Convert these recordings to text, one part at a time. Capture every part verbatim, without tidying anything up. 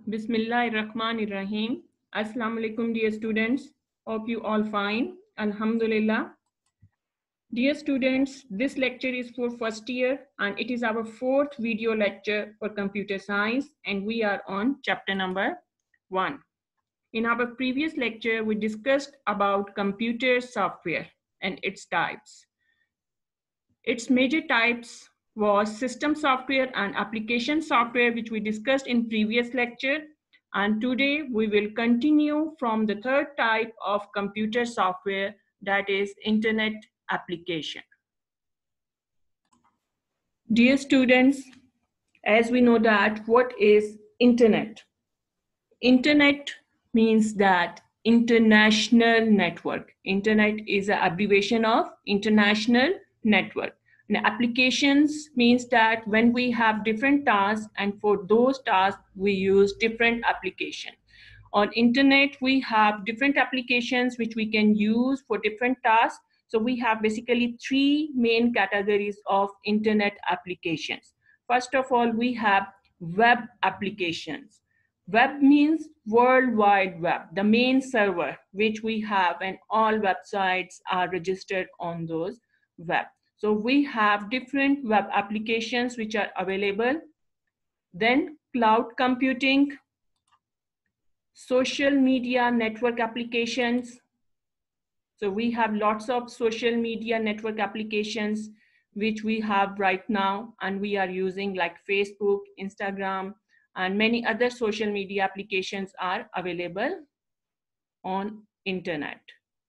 Bismillahirrahmanirrahim. Assalamu alaikum, dear students. Hope you all fine. Alhamdulillah. Dear students, this lecture is for first year and it is our fourth video lecture for computer science, and we are on chapter number one. In our previous lecture, we discussed about computer software and its types. Its major types was system software and application software, which we discussed in previous lecture. And today we will continue from the third type of computer software, that is internet application. Dear students, as we know that what is internet? Internet means that international network. Internet is an abbreviation of international network. Now, applications means that when we have different tasks, and for those tasks we use different application. On internet we have different applications which we can use for different tasks. So we have basically three main categories of internet applications. First of all, we have web applications. Web means World Wide Web, the main server which we have, and all websites are registered on those web. So we have different web applications which are available. Then cloud computing, social media network applications. So we have lots of social media network applications which we have right now and we are using, like Facebook, Instagram, and many other social media applications are available on internet.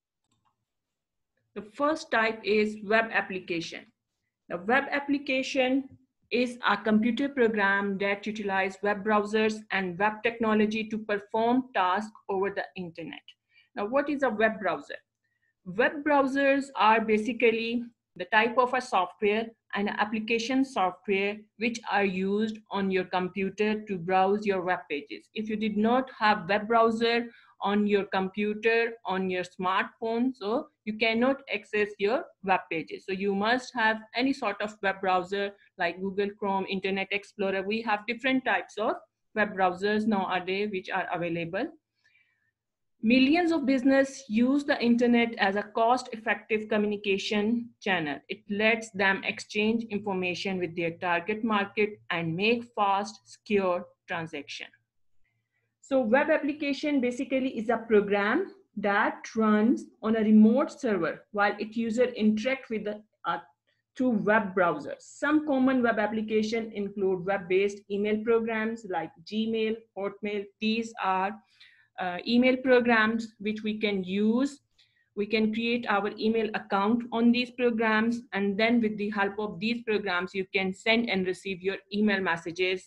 The first type is web application. The web application is a computer program that utilizes web browsers and web technology to perform tasks over the internet. Now, what is a web browser? Web browsers are basically the type of a software and application software which are used on your computer to browse your web pages. If you did not have web browser on your computer, on your smartphone, so you cannot access your web pages. So you must have any sort of web browser like Google Chrome, Internet Explorer. We have different types of web browsers nowadays which are available. Millions of businesses use the internet as a cost-effective communication channel. It lets them exchange information with their target market and make fast, secure transactions. So web application basically is a program that runs on a remote server while its user interact with the uh, through web browsers. Some common web applications include web-based email programs like Gmail, Hotmail. These are Uh, email programs which we can use. We can create our email account on these programs, and then with the help of these programs you can send and receive your email messages.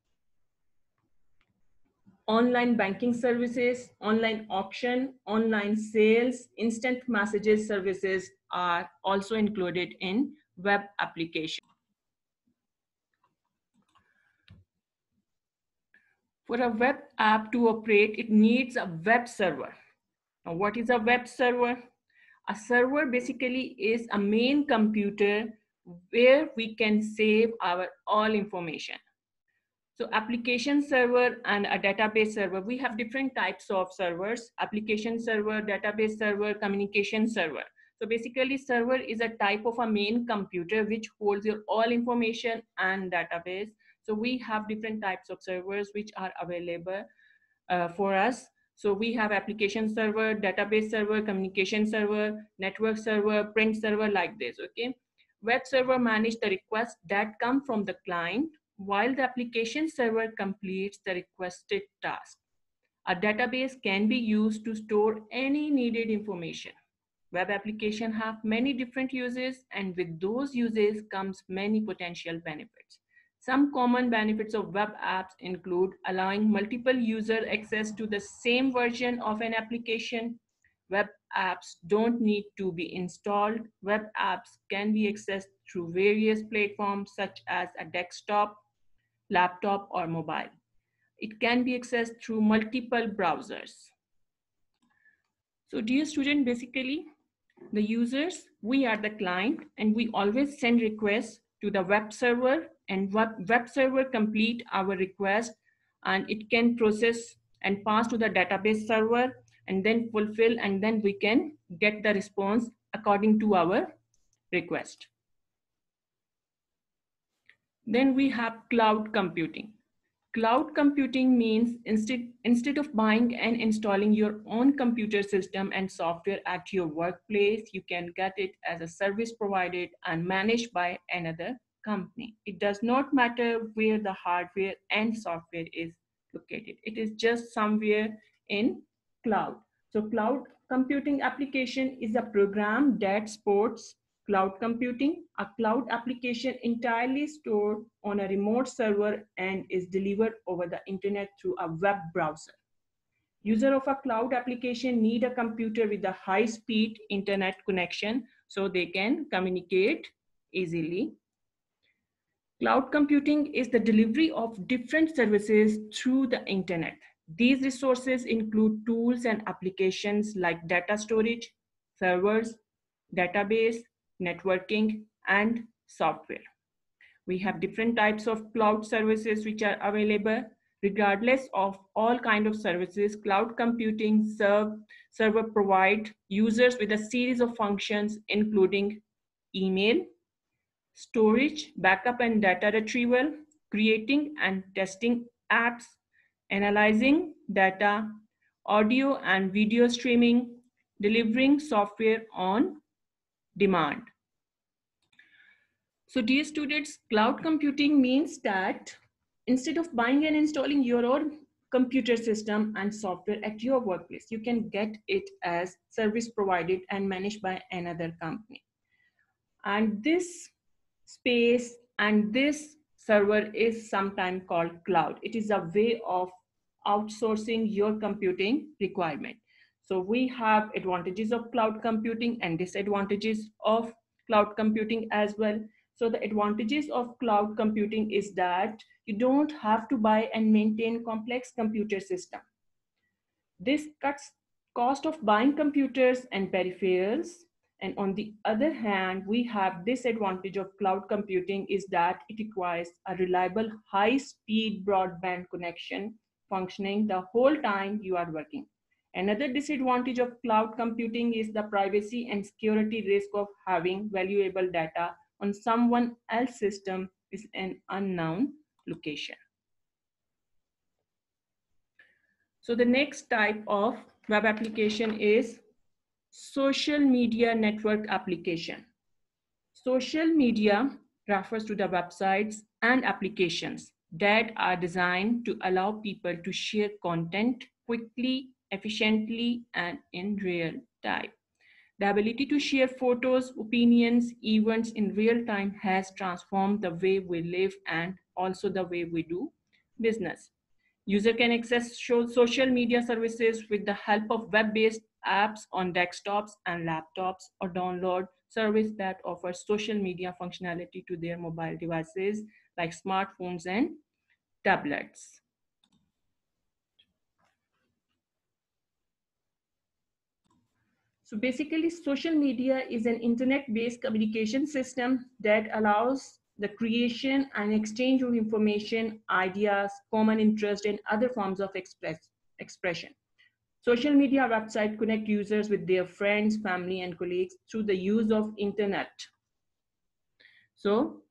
Online banking services, online auction, online sales, instant messages services are also included in web application. For a web app to operate, it needs a web server. Now, what is a web server? A server basically is a main computer where we can save our all information. So application server and a database server, we have different types of servers: application server, database server, communication server. So basically server is a type of a main computer which holds your all information and database. So we have different types of servers which are available uh, for us. So we have application server, database server, communication server, network server, print server, like this, okay? Web server manages the requests that come from the client, while the application server completes the requested task. A database can be used to store any needed information. Web applications have many different uses, and with those uses comes many potential benefits. Some common benefits of web apps include allowing multiple user access to the same version of an application. Web apps don't need to be installed. Web apps can be accessed through various platforms such as a desktop, laptop, or mobile. It can be accessed through multiple browsers. So dear student, basically the users, we are the client, and we always send requests to the web server, and web, web server complete our request and it can process and pass to the database server and then fulfill, and then we can get the response according to our request. Then we have cloud computing. Cloud computing means instead, instead of buying and installing your own computer system and software at your workplace, you can get it as a service provided and managed by another company. It does not matter where the hardware and software is located. It is just somewhere in cloud. So cloud computing application is a program that supports cloud computing, a cloud application entirely stored on a remote server and is delivered over the internet through a web browser. User of a cloud application need a computer with a high-speed internet connection so they can communicate easily. Cloud computing is the delivery of different services through the internet. These resources include tools and applications like data storage, servers, database, networking, and software. We have different types of cloud services which are available. Regardless of all kind of services, cloud computing serve, server provide users with a series of functions including email, storage, backup and data retrieval, creating and testing apps, analyzing data, audio and video streaming, delivering software on demand. So dear students, cloud computing means that instead of buying and installing your own computer system and software at your workplace, you can get it as service provided and managed by another company. And this space and this server is sometimes called cloud. It is a way of outsourcing your computing requirement. So we have advantages of cloud computing and disadvantages of cloud computing as well. So the advantages of cloud computing is that you don't have to buy and maintain complex computer system. This cuts cost of buying computers and peripherals. And on the other hand, we have disadvantage of cloud computing is that it requires a reliable high-speed broadband connection functioning the whole time you are working. Another disadvantage of cloud computing is the privacy and security risk of having valuable data on someone else's system is an unknown location. So the next type of web application is social media network application. Social media refers to the websites and applications that are designed to allow people to share content quickly, efficiently, and in real time. The ability to share photos, opinions, events in real time has transformed the way we live and also the way we do business. User can access social media services with the help of web-based apps on desktops and laptops, or download service that offers social media functionality to their mobile devices like smartphones and tablets. So basically, social media is an internet-based communication system that allows the creation and exchange of information, ideas, common interest, and other forms of express, expression. Social media websites connect users with their friends, family, and colleagues through the use of internet. So,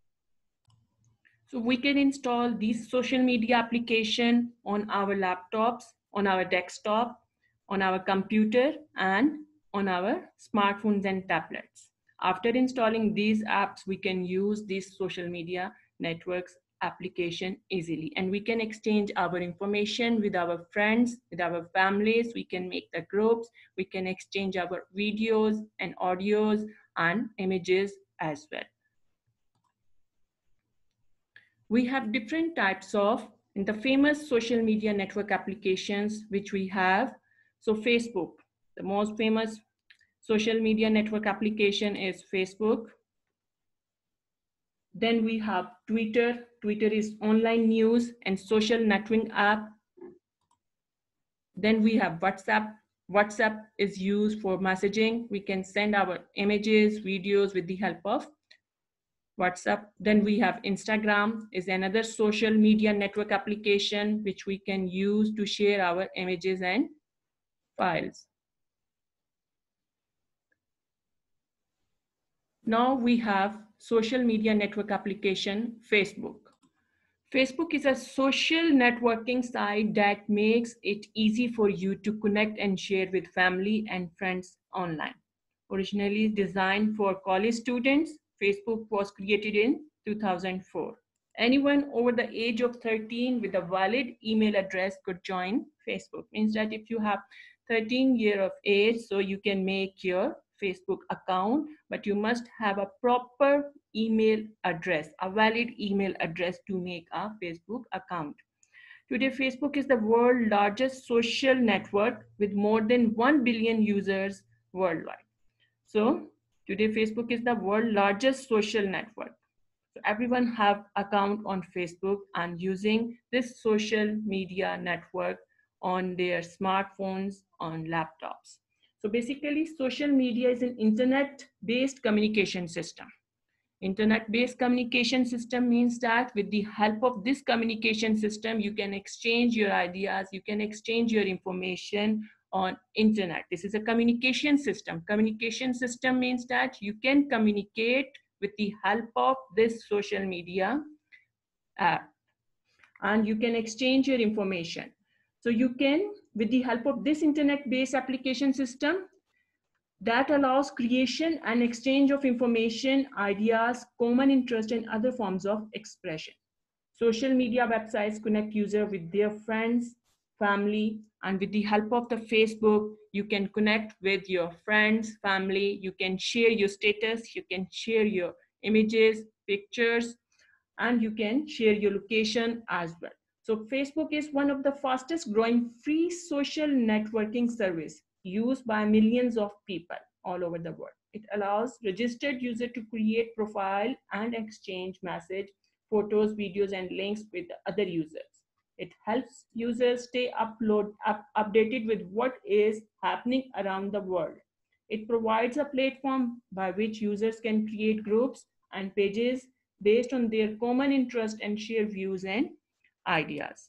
so we can install these social media application on our laptops, on our desktop, on our computer, and on our smartphones and tablets. After installing these apps, we can use these social media networks application easily, and we can exchange our information with our friends, with our families. We can make the groups, we can exchange our videos and audios and images as well. We have different types of in the famous social media network applications which we have. So Facebook, the most famous social media network application is Facebook. Then we have Twitter. Twitter is online news and social networking app. Then we have WhatsApp. WhatsApp is used for messaging. We can send our images, videos with the help of WhatsApp. Then we have Instagram is another social media network application which we can use to share our images and files. Now we have social media network application, Facebook. Facebook is a social networking site that makes it easy for you to connect and share with family and friends online. Originally designed for college students, Facebook was created in two thousand four. Anyone over the age of thirteen with a valid email address could join Facebook. Means that if you have thirteen year of age, so you can make your Facebook account, but you must have a proper email address, a valid email address to make a Facebook account. Today, Facebook is the world's largest social network with more than one billion users worldwide. So today, Facebook is the world's largest social network. So everyone have account on Facebook and using this social media network on their smartphones, on laptops. So basically, social media is an internet-based communication system. Internet-based communication system means that with the help of this communication system, you can exchange your ideas, you can exchange your information on internet. This is a communication system. Communication system means that you can communicate with the help of this social media app, and you can exchange your information. So you can, with the help of this internet-based application system, that allows creation and exchange of information, ideas, common interest, and other forms of expression. Social media websites connect users with their friends, family, and with the help of the Facebook, you can connect with your friends, family, you can share your status, you can share your images, pictures, and you can share your location as well. So Facebook is one of the fastest growing free social networking service used by millions of people all over the world. It allows registered user to create profile and exchange message, photos, videos, and links with other users. It helps users stay upload, up, updated with what is happening around the world. It provides a platform by which users can create groups and pages based on their common interest and share views and ideas.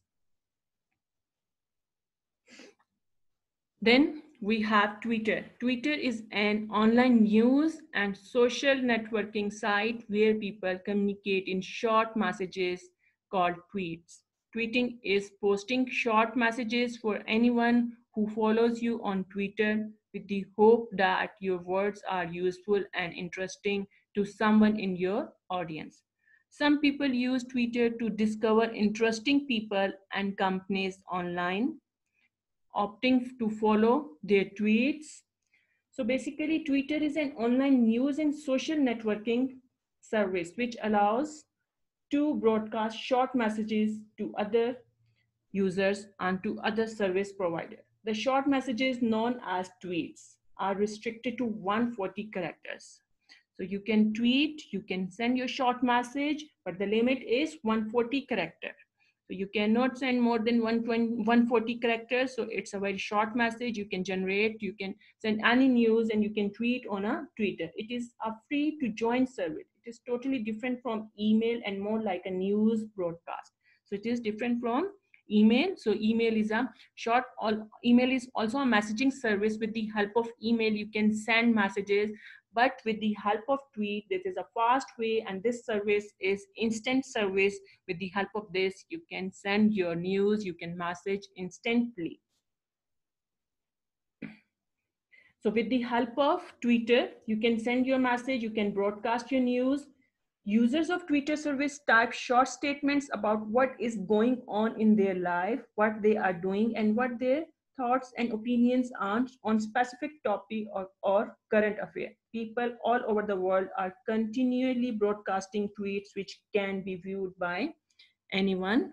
Then we have Twitter. Twitter is an online news and social networking site where people communicate in short messages called tweets. Tweeting is posting short messages for anyone who follows you on Twitter with the hope that your words are useful and interesting to someone in your audience. Some people use Twitter to discover interesting people and companies online, opting to follow their tweets. So basically, Twitter is an online news and social networking service which allows to broadcast short messages to other users and to other service providers. The short messages known as tweets are restricted to one hundred forty characters. So you can tweet, you can send your short message, but the limit is one hundred forty character. So you cannot send more than one hundred forty characters. So it's a very short message you can generate. You can send any news and you can tweet on a Twitter. It is a free to join service. It is totally different from email and more like a news broadcast. So it is different from email. So email is a short, all email is also a messaging service. With the help of email, you can send messages, but with the help of tweet, this is a fast way, and this service is instant service. With the help of this, you can send your news, you can message instantly. So with the help of Twitter, you can send your message, you can broadcast your news. Users of Twitter service type short statements about what is going on in their life, what they are doing, and what their thoughts and opinions are on specific topic or, or current affair. People all over the world are continually broadcasting tweets which can be viewed by anyone.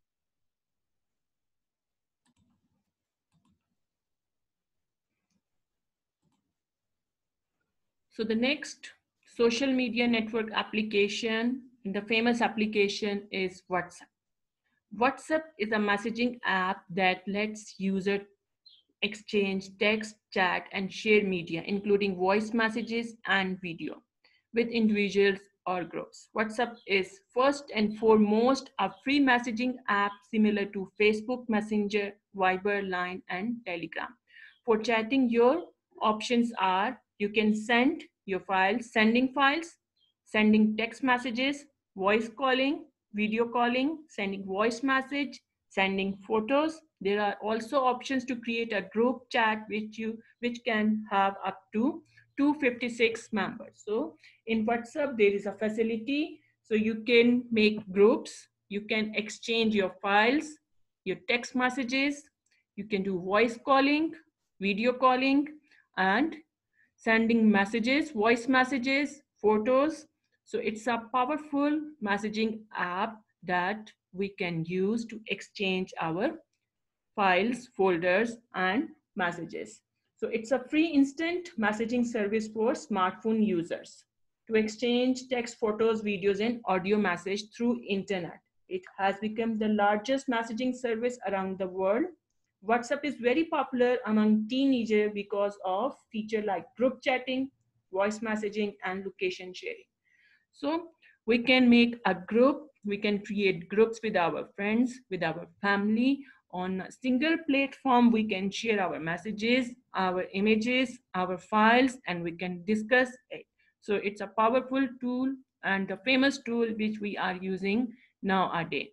So the next social media network application, the famous application is WhatsApp. WhatsApp is a messaging app that lets users exchange text, chat, and share media, including voice messages and video, with individuals or groups. WhatsApp is first and foremost a free messaging app similar to Facebook Messenger, Viber, Line, and Telegram. For chatting, your options are you can send your files, sending files, sending text messages, voice calling, video calling, sending voice message, sending photos. There are also options to create a group chat which you which can have up to two hundred fifty-six members. So in WhatsApp there is a facility so you can make groups, you can exchange your files, your text messages, you can do voice calling, video calling, and sending messages, voice messages, photos. So it's a powerful messaging app that we can use to exchange our files, folders, and messages. So it's a free instant messaging service for smartphone users to exchange text, photos, videos, and audio message through internet. It has become the largest messaging service around the world. WhatsApp is very popular among teenagers because of features like group chatting, voice messaging, and location sharing. So we can make a group, we can create groups with our friends, with our family. On a single platform, we can share our messages, our images, our files, and we can discuss it. So it's a powerful tool and a famous tool which we are using nowadays.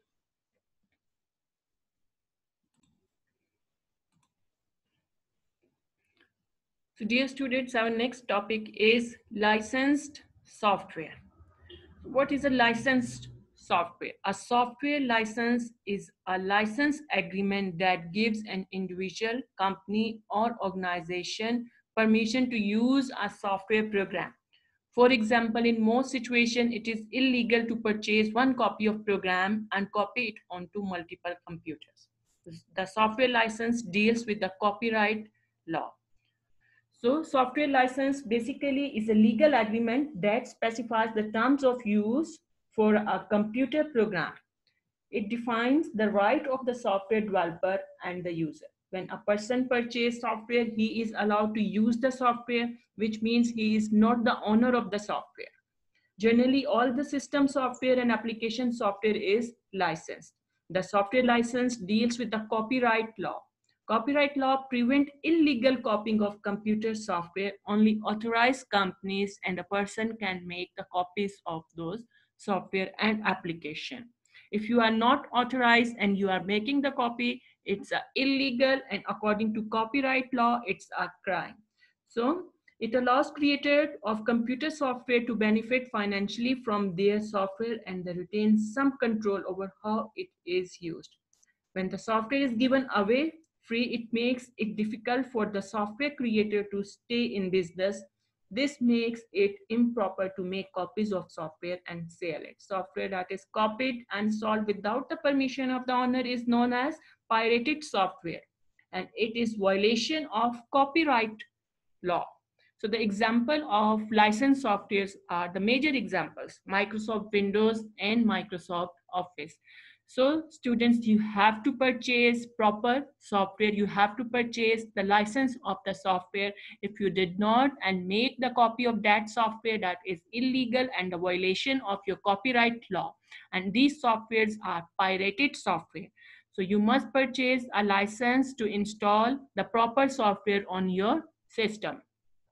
So dear students, our next topic is licensed software. What is a licensed software? A software license is a license agreement that gives an individual, company, or organization permission to use a software program. For example, in most situations, it is illegal to purchase one copy of program and copy it onto multiple computers. The software license deals with the copyright law. So software license basically is a legal agreement that specifies the terms of use for a computer program. It defines the right of the software developer and the user. When a person purchases software, he is allowed to use the software, which means he is not the owner of the software. Generally, all the system software and application software is licensed. The software license deals with the copyright law. Copyright law prevent illegal copying of computer software. Only authorized companies and a person can make the copies of those software and application. If you are not authorized and you are making the copy, it's uh, illegal, and according to copyright law, it's a crime. So it allows creators of computer software to benefit financially from their software and they retain some control over how it is used. When the software is given away free, it makes it difficult for the software creator to stay in business. This makes it improper to make copies of software and sell it. Software that is copied and sold without the permission of the owner is known as pirated software, and it is violation of copyright law. So the example of licensed softwares are the major examples, Microsoft Windows and Microsoft Office. So students, you have to purchase proper software. You have to purchase the license of the software. If you did not and make the copy of that software, that is illegal and a violation of your copyright law. And these softwares are pirated software. So you must purchase a license to install the proper software on your system.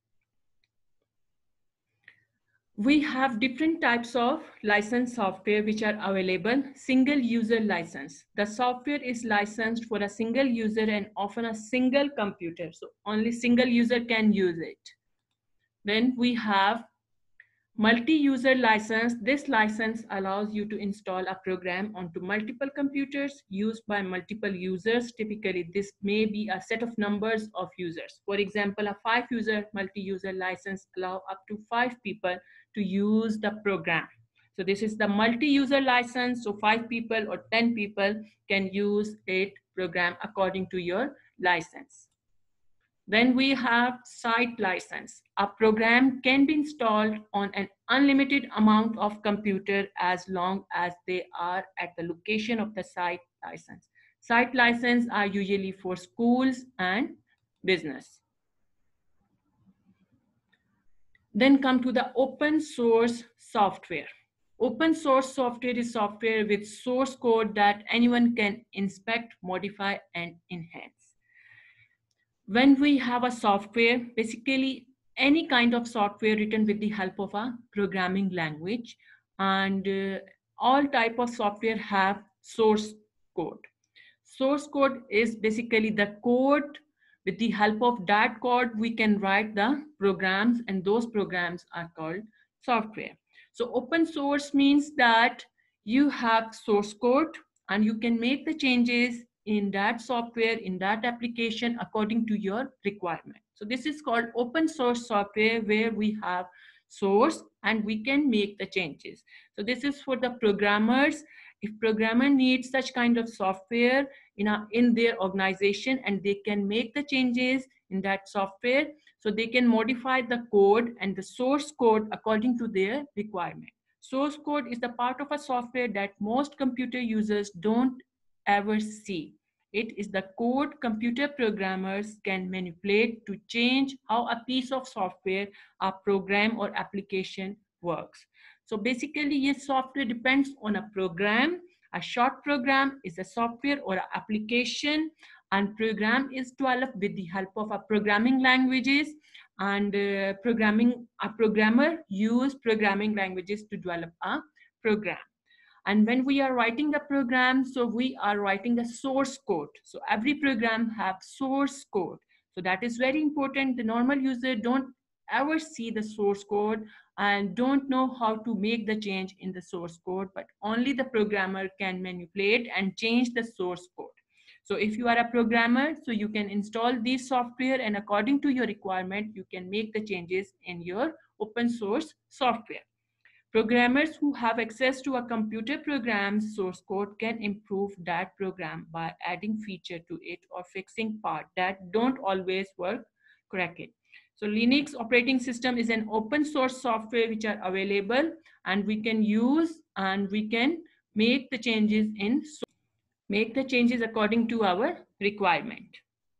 We have different types of licensed software which are available. Single user license. The software is licensed for a single user and often a single computer. So only single user can use it. Then we have multi-user license. This license allows you to install a program onto multiple computers used by multiple users. Typically, this may be a set of numbers of users. For example, a five-user multi-user license allows up to five people to use the program. So this is the multi-user license. So five people or ten people can use a program according to your license. Then we have site license. A program can be installed on an unlimited amount of computer as long as they are at the location of the site license. Site license are usually for schools and business. Then come to the open source software. Open source software is software with source code that anyone can inspect, modify, and enhance. When we have a software, basically any kind of software written with the help of a programming language, and uh, all type of software have source code. Source code is basically the code. With the help of that code, we can write the programs, and those programs are called software. So open source means that you have source code and you can make the changes in that software, in that application according to your requirement. So this is called open source software, where we have source and we can make the changes. So this is for the programmers. If programmer needs such kind of software in, a, in their organization, and they can make the changes in that software, so they can modify the code and the source code according to their requirement. Source code is the part of a software that most computer users don't ever see. It is the code computer programmers can manipulate to change how a piece of software, a program or application works. So basically, yes, software depends on a program. A short program is a software or an application, and program is developed with the help of a programming languages, and uh, programming a programmer use programming languages to develop a program. And when we are writing the program, so we are writing the source code. So every program have source code. So that is very important. The normal user don't ever see the source code and don't know how to make the change in the source code, but only the programmer can manipulate and change the source code. So if you are a programmer, so you can install this software, and according to your requirement, you can make the changes in your open source software. Programmers who have access to a computer program's source code can improve that program by adding feature to it or fixing parts that don't always work correctly. So Linux operating system is an open source software which are available, and we can use and we can make the changes in make the changes according to our requirement.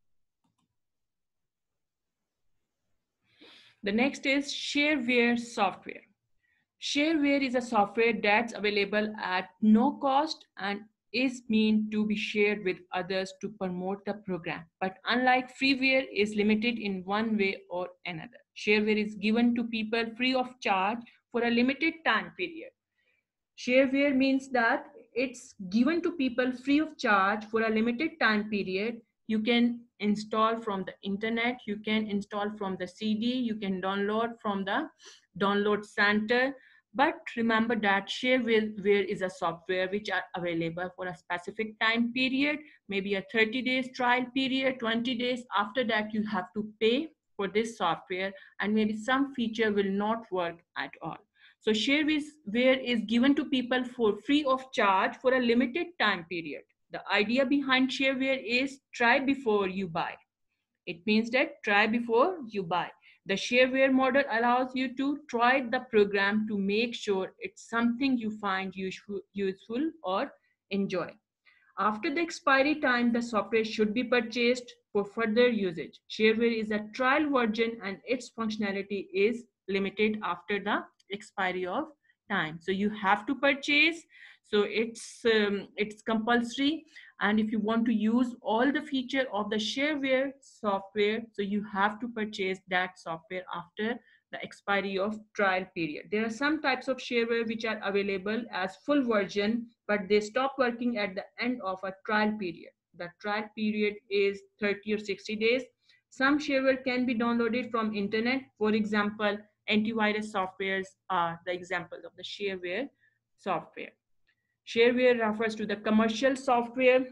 The next is shareware software. Shareware is a software that's available at no cost and is meant to be shared with others to promote the program. But unlike freeware, is limited in one way or another. Shareware is given to people free of charge for a limited time period. Shareware means that it's given to people free of charge for a limited time period. You can install from the internet, you can install from the C D, you can download from the download center. But remember that shareware is a software which are available for a specific time period, maybe a thirty days trial period, twenty days. After that, you have to pay for this software, and maybe some feature will not work at all. So shareware is given to people for free of charge for a limited time period. The idea behind shareware is try before you buy. It means that try before you buy. The shareware model allows you to try the program to make sure it's something you find useful, useful or enjoy. After the expiry time, the software should be purchased for further usage. Shareware is a trial version and its functionality is limited after the expiry of time. So you have to purchase. So it's um, it's compulsory. And if you want to use all the feature of the shareware software, so you have to purchase that software after the expiry of trial period. There are some types of shareware which are available as full version, but they stop working at the end of a trial period. The trial period is thirty or sixty days. Some shareware can be downloaded from internet. For example, antivirus softwares are the examples of the shareware software. Shareware refers to the commercial software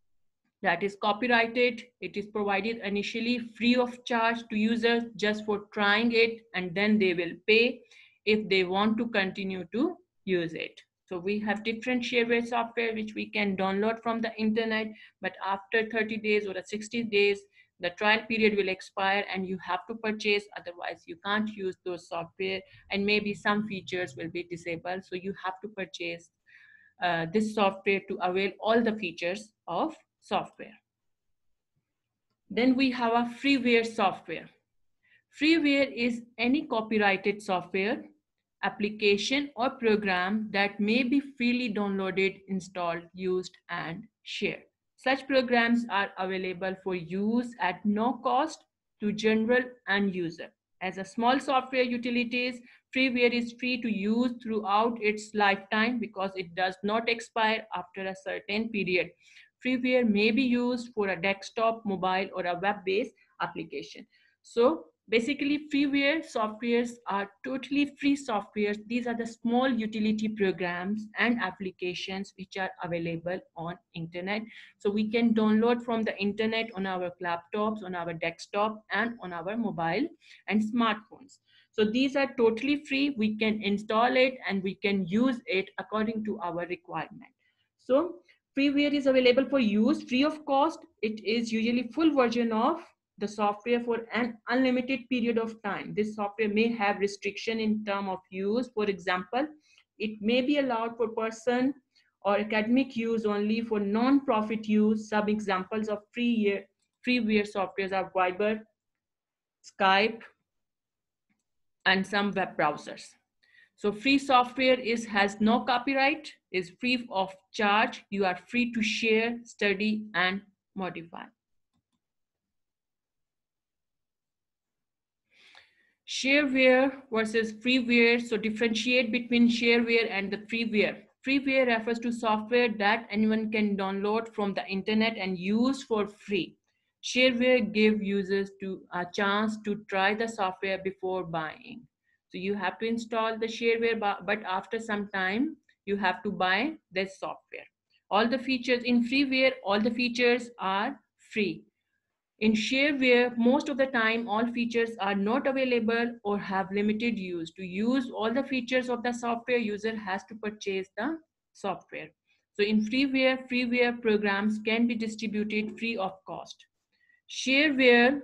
that is copyrighted. It is provided initially free of charge to users just for trying it, and then they will pay if they want to continue to use it. So we have different shareware software which we can download from the internet, but after thirty days or sixty days, the trial period will expire and you have to purchase, otherwise you can't use those software, and maybe some features will be disabled. So you have to purchase uh, this software to avail all the features of software. Then we have a freeware software. Freeware is any copyrighted software, application, or program that may be freely downloaded, installed, used, and shared. Such programs are available for use at no cost to general end user. As a small software utilities, freeware is free to use throughout its lifetime because it does not expire after a certain period. Freeware may be used for a desktop, mobile, or a web-based application. So basically, freeware softwares are totally free softwares. These are the small utility programs and applications which are available on internet. So we can download from the internet on our laptops, on our desktop, and on our mobile and smartphones. So these are totally free. We can install it and we can use it according to our requirement. So freeware is available for use free of cost. It is usually full version of the software for an unlimited period of time. This software may have restriction in term of use. For example, it may be allowed for person or academic use only. For non-profit use, some examples of free freeware softwares are Viber, Skype, and some web browsers. So free software is has no copyright, is free of charge. You are free to share, study, and modify. Shareware versus freeware. So differentiate between shareware and the freeware. Freeware refers to software that anyone can download from the internet and use for free. Shareware gives users to a chance to try the software before buying. So you have to install the shareware, but after some time, you have to buy this software. All the features in freeware, all the features are free. In shareware, most of the time, all features are not available or have limited use. To use all the features of the software, user has to purchase the software. So in freeware, freeware programs can be distributed free of cost. Shareware,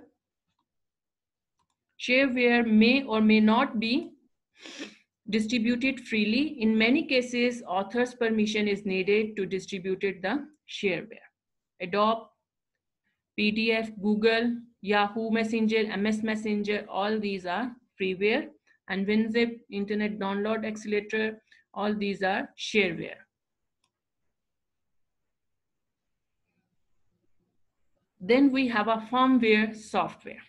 shareware may or may not be distributed freely. In many cases, author's permission is needed to distribute the shareware. Adobe, P D F, Google, Yahoo Messenger, M S Messenger, all these are freeware. And WinZip, Internet Download Accelerator, all these are shareware. Then we have a firmware software.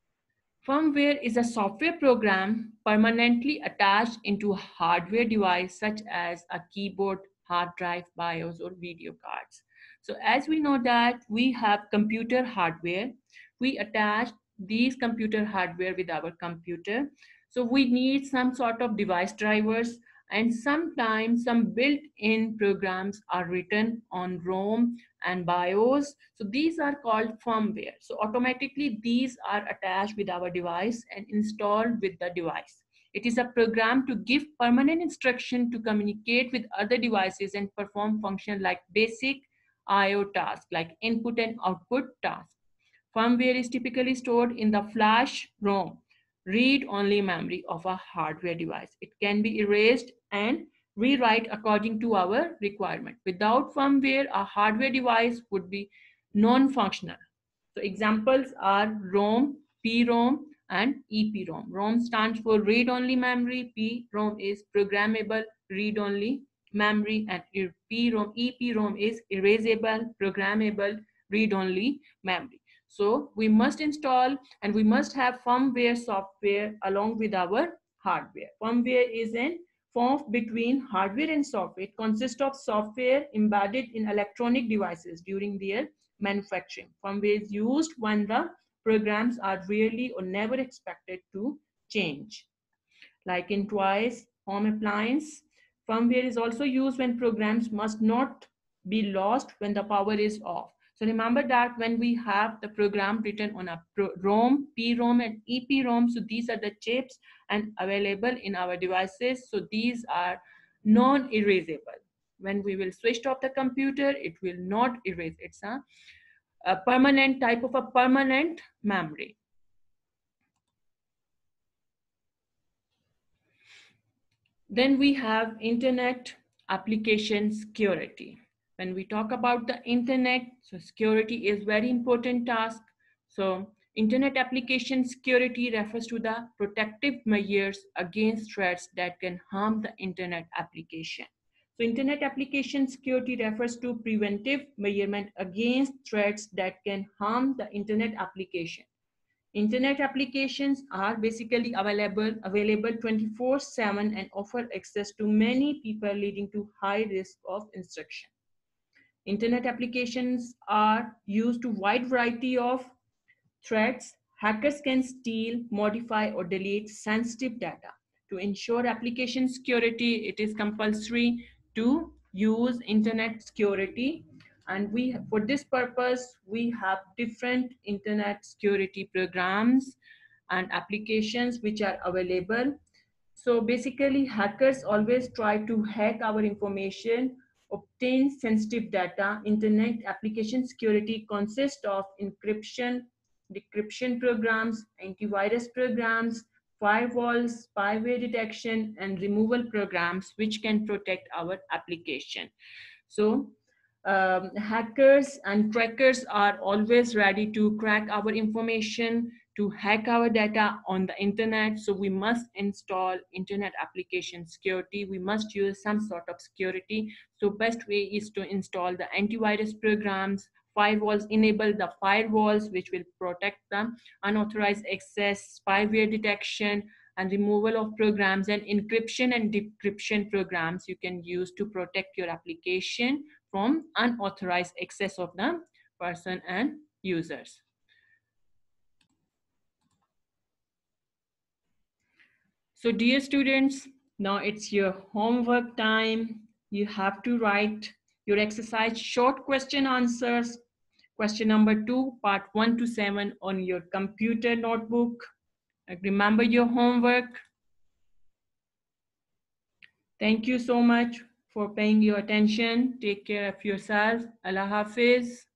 Firmware is a software program permanently attached into a hardware device such as a keyboard, hard drive, BIOS, or video cards. So as we know that we have computer hardware, we attach these computer hardware with our computer. So we need some sort of device drivers, and sometimes some built-in programs are written on ROM and BIOS. So these are called firmware. So automatically these are attached with our device and installed with the device. It is a program to give permanent instruction to communicate with other devices and perform functions like basic I O tasks like input and output tasks. Firmware is typically stored in the flash ROM, read-only memory of a hardware device. It can be erased and rewrite according to our requirement. Without firmware, a hardware device would be non-functional. So examples are ROM, P ROM, and E P ROM. ROM stands for read-only memory, P ROM is programmable read-only memory, and P ROM, E P ROM is erasable, programmable, read-only memory. So we must install and we must have firmware software along with our hardware. Firmware is an form between hardware and software. It consists of software embedded in electronic devices during their manufacturing. Firmware is used when the programs are rarely or never expected to change. Like in toys, home appliance, firmware is also used when programs must not be lost when the power is off. So remember that when we have the program written on a ROM, P ROM, and E P ROM, so these are the chips and available in our devices. So these are non-erasable. When we will switch off the computer, it will not erase. It's a, a permanent type of a permanent memory. Then we have internet application security. When we talk about the internet, so security is very important task. So Internet application security refers to the protective measures against threats that can harm the internet application. So internet application security refers to preventive measurement against threats that can harm the internet application. Internet applications are basically available available twenty-four seven and offer access to many people, leading to high risk of instruction. Internet applications are used to wide variety of threats. Hackers can steal, modify, or delete sensitive data. To ensure application security, it is compulsory to use internet security. And we, for this purpose, we have different internet security programs and applications which are available. So basically, hackers always try to hack our information, obtain sensitive data. Internet application security consists of encryption, decryption programs, antivirus programs, firewalls, spyware detection, and removal programs which can protect our application. So um, hackers and crackers are always ready to crack our information, to hack our data on the internet. So we must install internet application security. We must use some sort of security. So best way is to install the antivirus programs, firewalls, enable the firewalls which will protect them, unauthorized access, spyware detection, and removal of programs, and encryption and decryption programs you can use to protect your application from unauthorized access of the person and users. So dear students, now it's your homework time. You have to write your exercise short question answers, question number two, part one to seven on your computer notebook. Remember your homework. Thank you so much for paying your attention. Take care of yourself. Allah Hafiz.